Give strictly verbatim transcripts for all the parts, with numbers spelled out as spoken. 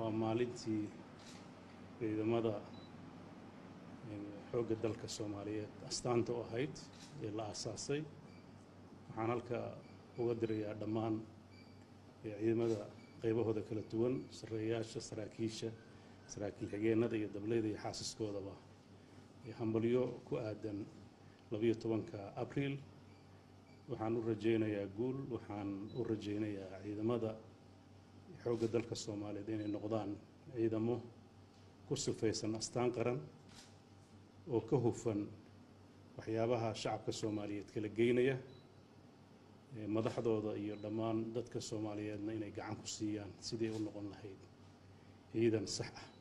waa maalintii ciidamada xoogga dalka Soomaaliyeed astaanta u ahayd ee la aasaasay. waxaan halka uga dirayaa dhammaan ciidamada qaybahooda kala duwan, sarreeyaasha, saraakiisha, saraakiil xigeenada iyo dableyda iyo xaasaskoodaba hambalyo ku aadan labiyo tobanka Abriil. waxaan u rajaynayaa guul, waxaan u rajaynayaa ciidamada xoogga dalka Soomaaliyeed inay noqdaan ciidamo ku sifaysan astaan qaran oo ka hufan waxyaabaha shacabka Soomaaliyeed kala geynaya, madaxdooda iyo dhammaan dadka Soomaaliyeedna inay gacan ku siiyaan sidii u noqon lahayd ciidan sax ah.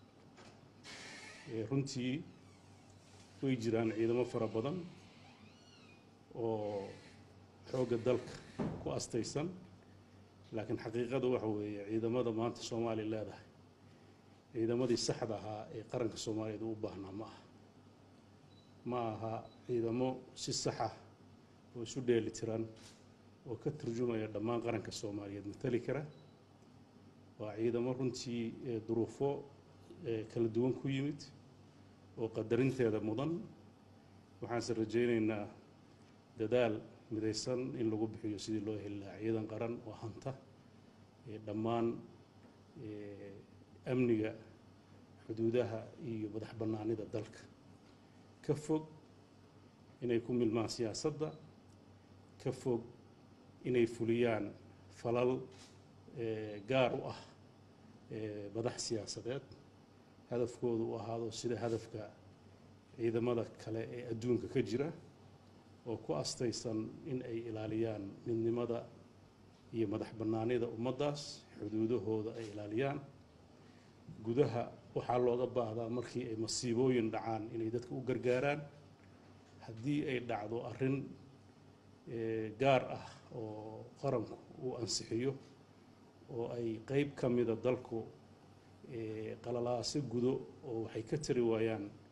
runtii way jiraan ciidamo fara badan oo xoogga dalka ku astaysan, laakiin xaqiiqadu waxa weeye ciidamada maanta Soomaaliya leedahay ciidamadii saxda ahaa ee qaranka Soomaaliyeed u baahnaa ma aha ma aha ciidamo si sax ah oo isu dheeli tiran oo ka turjumaya dhammaan qaranka Soomaaliyeed matali kara. waa ciidamo runtii duruufo kala duwan ku yimid oo qadarinteeda mudan. waxaan se rajaynaynaa dadaal midaysan in lagu bixiyo sidii loo heli lahaa ciidan qaran oo hanta dhammaan amniga, xuduudaha iyo madax bannaanida dalka, ka fog inay ku milmaan siyaasadda, ka fog inay fuliyaan falal gaar u ah madax siyaasadeed, hadafkoodu u ahaado sida hadafka ciidamada kale ee adduunka ka jira oo ku astaysan in ay ilaaliyaan midnimada iyo madax bannaanida ummaddaas, xuduudahooda ay ilaaliyaan. gudaha waxaa looga baahdaa markii ay masiibooyin dhacaan inay dadka u gargaaraan. haddii ay dhacdo arrin gaar ah oo qaranku uu ansixiyo oo ay qayb ka mida dalku qalalaase gudo oo waxay ka tari waayaan